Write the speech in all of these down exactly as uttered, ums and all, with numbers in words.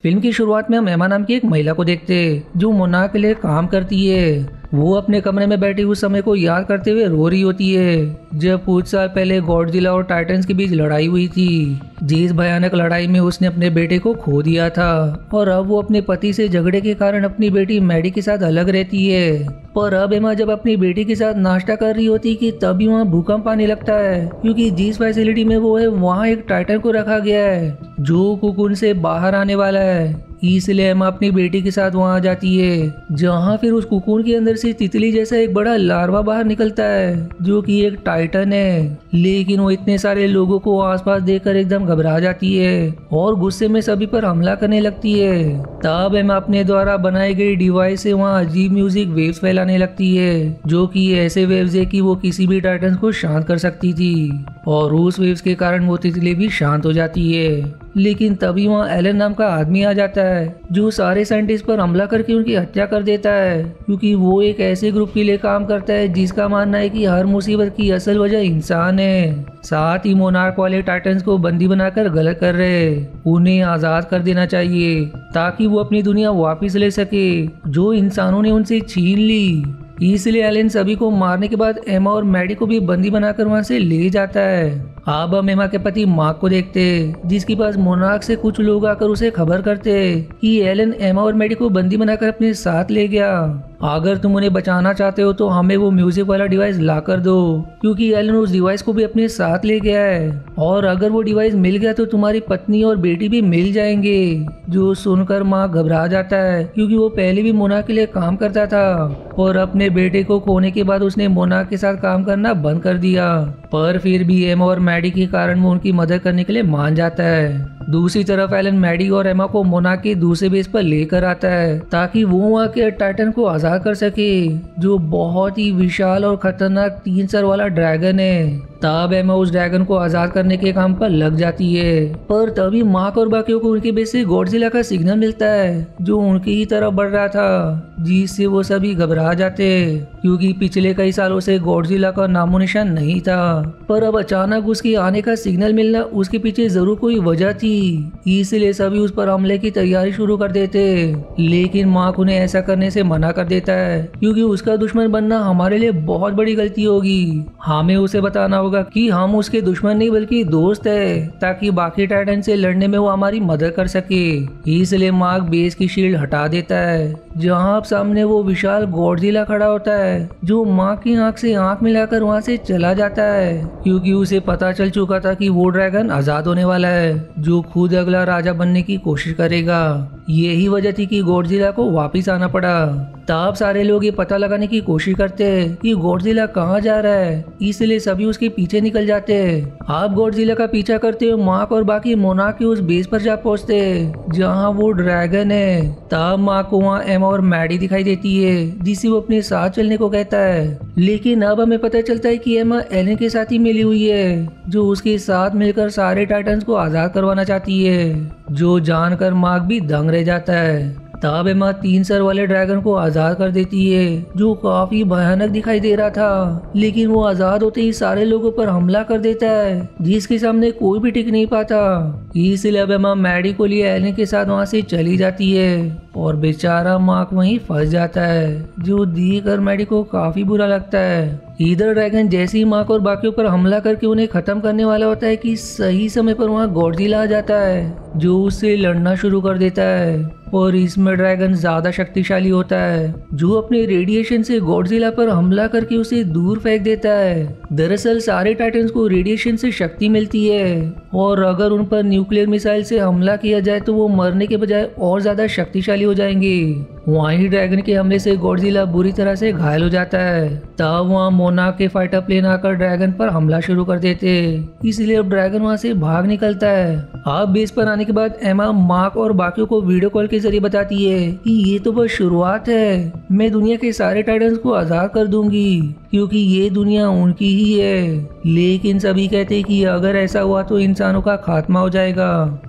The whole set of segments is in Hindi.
फिल्म की शुरुआत में हम एमा नाम की एक महिला को देखते जो मोनार्क के लिए काम करती है। वो अपने कमरे में बैठी उस समय को याद करते हुए रो रही होती है जब कुछ साल पहले गॉडजिला और टाइटन्स के बीच लड़ाई हुई थी, जिस भयानक लड़ाई में उसने अपने बेटे को खो दिया था और अब वो अपने पति से झगड़े के कारण अपनी बेटी मैडी के साथ अलग रहती है। पर अब एमा जब अपनी बेटी के साथ नाश्ता कर रही होती कि तभी वहाँ भूकंप आने लगता है, क्योंकि जिस फैसिलिटी में वो है वहाँ एक टाइटन को रखा गया है जो कुकुन से बाहर आने वाला है। इसलिए एमा अपनी बेटी के साथ वहां जाती है, जहां फिर उस कुकुन के अंदर से तितली जैसा एक बड़ा लार्वा बाहर निकलता है जो कि एक टाइटन है। लेकिन वो इतने सारे लोगों को आसपास देखकर एकदम घबरा जाती है और गुस्से में सभी पर हमला करने लगती है। तब एमा अपने द्वारा बनाई गई डिवाइस से वहाँ अजीब म्यूजिक वेव्स फैलाने लगती है, जो कि ऐसे वेव्स है कि वो किसी भी टाइटन को शांत कर सकती थी और उस वेव्स के कारण वो तितली भी शांत हो जाती है। लेकिन तभी वहाँ एलन नाम का आदमी आ जाता है जो सारे साइंटिस्ट पर हमला करके उनकी हत्या कर देता है, क्योंकि वो एक ऐसे ग्रुप के लिए काम करता है जिसका मानना है कि हर मुसीबत की असल वजह इंसान है। साथ ही मोनार्क वाले टाइटन्स को बंदी बनाकर गलत कर रहे, उन्हें आजाद कर देना चाहिए ताकि वो अपनी दुनिया वापस ले सके जो इंसानों ने उनसे छीन ली। इसलिए एलन सभी को मारने के बाद एमा और मैडी को भी बंदी बनाकर वहां से ले जाता है। अब हम एमा के पति मार्क को देखते जिसके पास मोनार्क से कुछ लोग आकर उसे खबर करते कि एलन एमा और मैडी को बंदी बनाकर अपने साथ ले गया। अगर तुम उन्हें बचाना चाहते हो तो हमें वो म्यूजिक वाला डिवाइस ला कर दो, क्योंकि एलन उस डिवाइस को भी अपने साथ ले गया है और अगर वो डिवाइस मिल गया तो तुम्हारी पत्नी और बेटी भी मिल जाएंगे। जो सुनकर माँ घबरा जाता है, क्योंकि वो पहले भी मोनार्क के लिए काम करता था और अपने बेटे को खोने के बाद उसने मोनार्क के साथ काम करना बंद कर दिया। पर फिर भी एमा और मैडी के कारण वो उनकी मदद करने के लिए मान जाता है। दूसरी तरफ एलन मैडी और एमा को मोनार्क के दूसरे बेस पर लेकर आता है ताकि वो वहाँ के टाइटन को आजाद कर सके, जो बहुत ही विशाल और खतरनाक तीन सर वाला ड्रैगन है। तब एमा उस ड्रैगन को आजाद करने के काम पर लग जाती है, पर तभी मार्क और बाकियों को उनके बेस से गॉडजिला का सिग्नल मिलता है जो उनकी ही तरफ बढ़ रहा था, जिससे वो सभी घबरा जाते क्योंकि पिछले कई सालों से गॉडजिला का नामो निशान नहीं था। पर अब अचानक उसके आने का सिग्नल मिलना उसके पीछे जरूर कोई वजह थी, इसलिए सभी उस पर हमले की तैयारी शुरू कर देते। लेकिन मार्क उन्हें ऐसा करने से मना कर देता है, क्योंकि उसका दुश्मन बनना हमारे लिए बहुत बड़ी गलती होगी। हमें उसे बताना होगा कि हम उसके दुश्मन नहीं बल्कि दोस्त है, ताकि बाकी टाइटन से लड़ने में वो हमारी मदद कर सके। इसलिए मार्क बेस की शील्ड हटा देता है, जहाँ सामने वो विशाल गॉडजिला खड़ा होता है, जो मार्क की आंख से आंख मिलाकर वहाँ से चला जाता है, क्योंकि उसे पता चल चुका था कि वो ड्रैगन आजाद होने वाला है जो खुद अगला राजा बनने की कोशिश करेगा। यही वजह थी कि गॉडजिला को वापस आना पड़ा। तब सारे लोग ये पता लगाने की कोशिश करते हैं कि गॉडजिला कहाँ जा रहा है, इसलिए सभी उसके पीछे निकल जाते हैं। आप गॉडजिला का पीछा करते हुए मार्क और बाकी मोनार्क के उस बेस पर जा पहुंचते हैं जहाँ वो ड्रैगन है। तब मार्क को वहाँ एमा और मैडी दिखाई देती है जिसे वो अपने साथ चलने को कहता है, लेकिन अब हमें पता चलता है कि एमा एलन के साथ ही मिली हुई है जो उसके साथ मिलकर सारे टाइटन्स को आजाद करवाना चाहती है, जो जानकर मार्क भी दंग रह जाता है। तब एमा तीन सर वाले ड्रैगन को आजाद कर देती है जो काफी भयानक दिखाई दे रहा था, लेकिन वो आजाद होते ही सारे लोगों पर हमला कर देता है जिसके सामने कोई भी टिक नहीं पाता। इसलिए अब एमा मैडी को लिए एलन के साथ वहां से चली जाती है और बेचारा मार्क वहीं फंस जाता है, जो देखकर मैडी को काफी बुरा लगता है। इधर ड्रैगन जैसे ही मार्क और बाकियों पर हमला करके उन्हें खत्म करने वाला होता है कि सही समय पर वहाँ गॉडजिला आ जाता है जो उससे लड़ना शुरू कर देता है, और इसमें ड्रैगन ज्यादा शक्तिशाली होता है जो अपने रेडिएशन से गॉडजिला पर हमला करके उसे दूर फेंक देता है। दरअसल सारे टाइटन्स को रेडिएशन से शक्ति मिलती है और अगर उन पर न्यूक्लियर मिसाइल से हमला किया जाए तो वो मरने के बजाय और ज्यादा शक्तिशाली हो जाएंगे। वहीं ड्रैगन के हमले से गॉडजिला बुरी तरह से घायल हो जाता है। तब वहाँ मोनार्क के फाइटर प्लेन आकर ड्रैगन पर हमला शुरू कर देते, इसलिए अब ड्रैगन वहाँ से भाग निकलता है। अब बेस पर आने के बाद एमा मार्क और बाकियों को वीडियो कॉल के जरिए बताती है कि ये तो बस शुरुआत है, मैं दुनिया के सारे टाइटन्स को आजाद कर दूंगी क्योंकि ये दुनिया उनकी ही है। लेकिन सभी कहते हैं कि अगर ऐसा हुआ तो इंसानों का खात्मा हो जाएगा।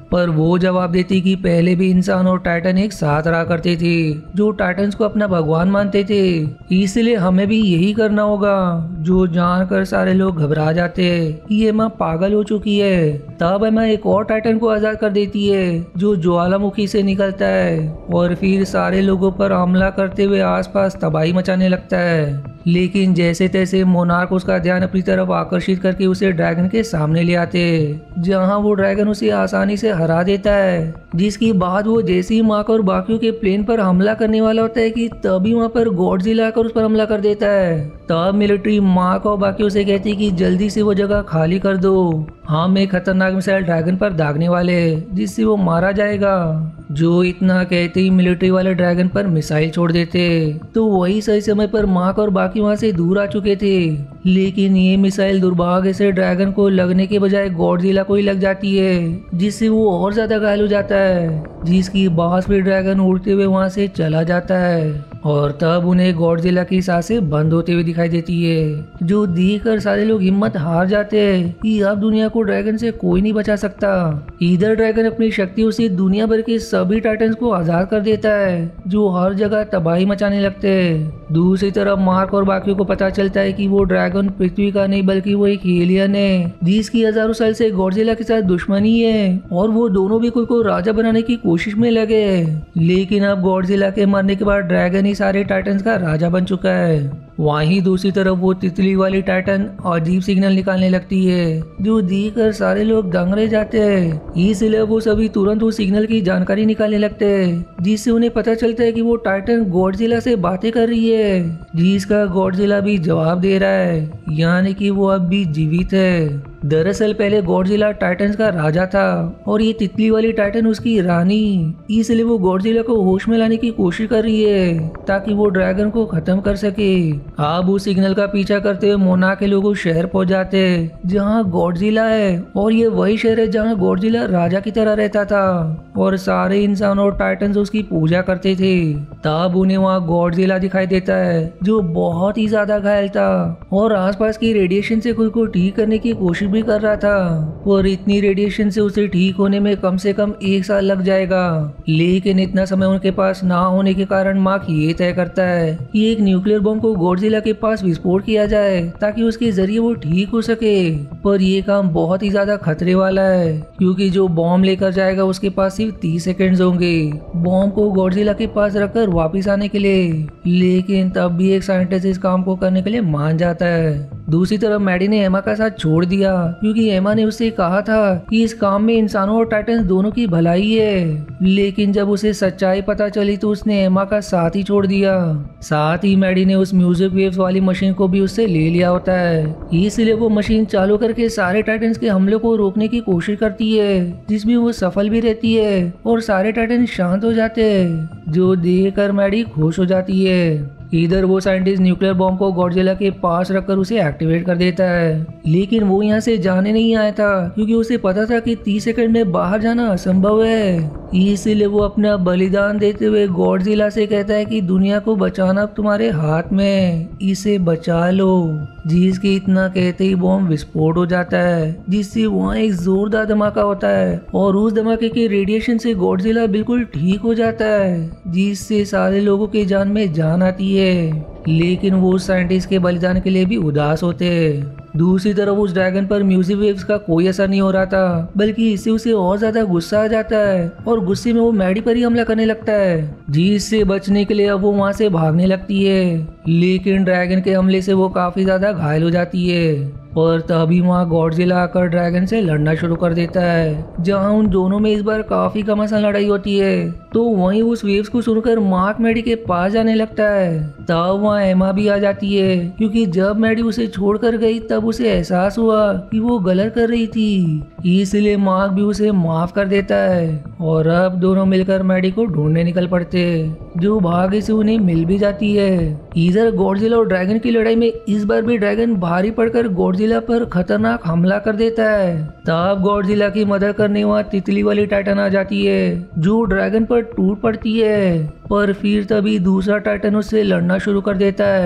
पर वो जवाब देती कि पहले भी इंसान और टाइटन एक साथ रहा करते थे, जो टाइटन्स को अपना भगवान मानते थे। इसलिए हमें भी यही करना होगा। जो जानकर सारे लोग घबरा जाते कि एमा पागल हो चुकी है। तब एमा एक और टाइटन को आजाद कर देती है जो ज्वालामुखी से निकलता है और फिर सारे लोगों पर हमला करते हुए आसपास तबाही मचाने लगता है। लेकिन जैसे तैसे मोनार्क उसका ध्यान अपनी तरफ आकर्षित करके उसे ड्रैगन के सामने ले आते, जहां वो ड्रैगन उसे आसानी से हरा देता है। जिसके बाद वो जैसे ही मार्क और बाकियों के प्लेन पर हमला करने वाला होता है कि तभी वहां पर गॉडजिला आकर उस पर हमला कर देता है। तब मिलिट्री मार्क और बाकी उसे कहती है कि जल्दी से वो जगह खाली कर दो, हम एक खतरनाक मिसाइल ड्रैगन पर दागने वाले जिससे वो मारा जाएगा। जो इतना कहते ही मिलिट्री वाले ड्रैगन पर मिसाइल छोड़ देते, तो वही सही समय पर मार्क और बाकी वहां से दूर आ चुके थे। लेकिन ये मिसाइल दुर्भाग्य से ड्रैगन को लगने के बजाय गॉडजिला को ही लग जाती है, जिससे वो और ज्यादा घायल हो जाता है। जिसकी बाद फिर ड्रैगन उड़ते हुए वहां से चला जाता है और तब उन्हें गॉडजिला की सांसें बंद होते हुए दिखाई देती है, जो देखकर सारे लोग हिम्मत हार जाते हैं कि अब दुनिया को ड्रैगन से कोई नहीं बचा सकता। इधर ड्रैगन अपनी शक्तियों से दुनिया भर के सभी टाइटन्स को आजाद कर देता है, जो हर जगह तबाही मचाने लगते हैं। दूसरी तरफ मार्क और बाकियों को पता चलता है कि वो ड्रैगन पृथ्वी का नहीं बल्कि वो एक एलियन है, जिसकी हजारों साल से गॉडजिला के साथ दुश्मनी है और वो दोनों भी खुद को राजा बनाने की कोशिश में लगे हैं। लेकिन अब गॉडजिला के मरने के बाद ड्रैगन ही सारे टाइटन्स का राजा बन चुका है। वहीं दूसरी तरफ वो तितली वाली टाइटन अजीब सिग्नल निकालने लगती है, जो देखकर सारे लोग दंग रह जाते हैं। इसलिए वो सभी तुरंत उस सिग्नल की जानकारी निकालने लगते हैं, जिससे उन्हें पता चलता है कि वो टाइटन गॉडजिला से बातें कर रही है, जिसका गॉडजिला भी जवाब दे रहा है, यानी कि वो अब भी जीवित है। दरअसल पहले गॉडजिला टाइटन्स का राजा था और ये तितली वाली टाइटन उसकी रानी। इसलिए वो गॉडजिला को होश में लाने की कोशिश कर रही है ताकि वो ड्रैगन को खत्म कर सके। अब उस सिग्नल का पीछा करते हुए मोना के लोग उस शहर पहुंच जाते हैं जहां गॉडजिला है, और ये वही शहर है जहां गॉडजिला राजा की तरह रहता था और सारे इंसान और टाइटन्स उसकी पूजा करते थे। तब उन्हें वहाँ गॉडजिला दिखाई देता है, जो बहुत ही ज्यादा घायल था और आसपास की रेडिएशन से खुद को ठीक करने की कोशिश भी कर रहा था, और इतनी रेडिएशन से उसे ठीक होने में कम से कम एक साल लग जाएगा। लेकिन इतना समय उनके पास ना होने के कारण मार्क ये तय करता है कि एक न्यूक्लियर बम को गॉडजिला के पास विस्फोट किया जाए ताकि उसके जरिए वो ठीक हो सके। पर ये काम बहुत ही ज्यादा खतरे वाला है, क्योंकि जो बॉम्ब लेकर जाएगा उसके पास सिर्फ तीस सेकेंड्स होंगे बॉम्ब को गॉडजिला के पास रखकर वापस आने के लिए। लेकिन तब भी एक साइंटिस्ट इस काम को करने के लिए मान जाता है। दूसरी तरफ मैडी ने एमा का साथ छोड़ दिया, क्योंकि एमा ने उससे कहा था कि इस काम में इंसानों और टाइटन्स दोनों की भलाई है। लेकिन जब उसे सच्चाई पता चली तो उसने एमा का साथ ही छोड़ दिया। साथ ही मैडी ने उस म्यूजिक वेव्स वाली मशीन को भी उससे ले लिया होता है, इसलिए वो मशीन चालू करके सारे टाइटन्स के हमले को रोकने की कोशिश करती है, जिसमें वो सफल भी रहती है और सारे टाइटन शांत हो जाते हैं, जो देखकर मैडी खुश हो जाती है। इधर वो साइंटिस्ट न्यूक्लियर बॉम्ब को गॉडजिला के पास रखकर उसे एक्टिवेट कर देता है, लेकिन वो यहाँ से जाने नहीं आया था, क्योंकि उसे पता था कि तीस सेकंड में बाहर जाना असंभव है। इसलिए वो अपना बलिदान देते हुए गॉडजिला से कहता है कि दुनिया को बचाना अब तुम्हारे हाथ में, इसे बचा लो। जिसके इतना कहते ही बॉम्ब विस्फोट हो जाता है, जिससे वहाँ एक जोरदार धमाका होता है और उस धमाके के रेडिएशन से गॉडजिला बिल्कुल ठीक हो जाता है, जिससे सारे लोगों की जान में जान आती है। लेकिन वो साइंटिस्ट के बलिदान के लिए भी उदास होते हैं। दूसरी तरफ उस ड्रैगन पर म्यूजिक वेव्स का कोई असर नहीं हो रहा था, बल्कि इससे उसे और ज्यादा गुस्सा आ जाता है और गुस्से में वो मैडी पर ही हमला करने लगता है, जिससे बचने के लिए अब वो वहां से भागने लगती है। लेकिन ड्रैगन के हमले से वो काफी ज्यादा घायल हो जाती है और तभी वहाँ गॉडजिला आकर ड्रैगन से लड़ना शुरू कर देता है, जहाँ उन दोनों में इस बार काफी घमासान लड़ाई होती है। तो वहीं उस वेव्स को सुनकर मार्क मैडी के पास जाने लगता है। तब वहाँ एमा भी आ जाती है, क्योंकि जब मैडी उसे छोड़कर गई तब उसे एहसास हुआ कि वो गलत कर रही थी, इसलिए मार्क भी उसे माफ कर देता है और अब दोनों मिलकर मैडी को ढूंढने निकल पड़ते, जो भाग्य से उन्हें मिल भी जाती है। इधर गॉडजिला और ड्रैगन की लड़ाई में इस बार भी ड्रैगन भारी पड़कर गॉडजिला पर खतरनाक हमला कर देता है। तब गॉडजिला की मदद करने वहाँ तितली वाली टाइटन आ जाती है, जो ड्रैगन पर टूट पड़ती है, पर फिर तभी दूसरा टाइटन उससे लड़ना शुरू कर देता है।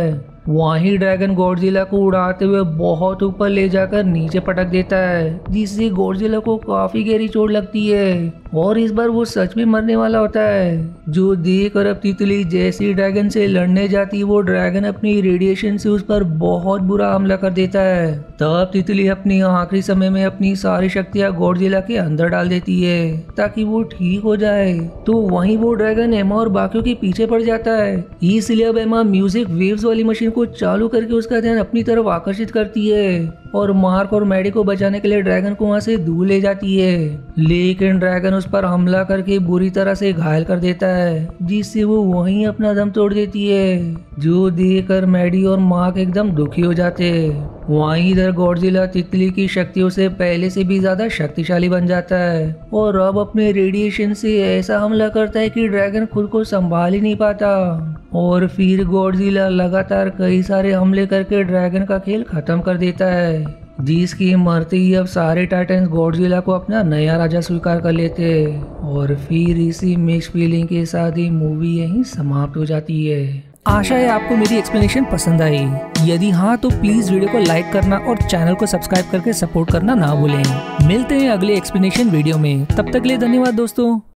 वहीं ड्रैगन गॉडजिला को उड़ाते हुए बहुत ऊपर ले जाकर नीचे पटक देता है, जिससे गॉडजिला को काफी गहरी चोट लगती है और इस बार वो सच में मरने वाला होता है। जो देख कर अब तितली जैसी ड्रैगन से लड़ने जाती वो ड्रैगन अपनी रेडिएशन से उस पर बहुत बुरा हमला कर देता है। तब तितली अपनी आखिरी समय में अपनी सारी शक्तियां गॉडजिला के अंदर डाल देती है ताकि वो ठीक हो जाए। तो वहीं वो ड्रैगन एमा और बाकियों के पीछे पड़ जाता है, इसलिए अब एमा म्यूजिक वेव्स वाली मशीन को चालू करके उसका ध्यान अपनी तरफ आकर्षित करती है और मार्क और मैडी को बचाने के लिए ड्रैगन को वहां से दूर ले जाती है। लेकिन ड्रैगन उस पर हमला करके बुरी तरह से घायल कर देता है, जिससे वो वहीं अपना दम तोड़ देती है। जो देखकर मैडी और मार्क एकदम दुखी हो जाते हैं। वहीं इधर गॉडजिला तितली की शक्तियों से पहले से भी ज्यादा शक्तिशाली बन जाता है और अब अपने रेडिएशन से ऐसा हमला करता है कि ड्रैगन खुद को संभाल ही नहीं पाता और फिर गॉडजिला लगातार कई सारे हमले करके ड्रैगन का खेल खत्म कर देता है, जिसकी मरते ही अब सारे टाइटन्स गॉडजिला को अपना नया राजा स्वीकार कर लेते हैं। और फिर इसी मिक्स फीलिंग के साथ ही मूवी यहीं समाप्त हो जाती है। आशा है आपको मेरी एक्सप्लेनेशन पसंद आई। यदि हाँ तो प्लीज वीडियो को लाइक करना और चैनल को सब्सक्राइब करके सपोर्ट करना ना भूलें। मिलते हैं अगले एक्सप्लेनेशन वीडियो में, तब तक के लिए धन्यवाद दोस्तों।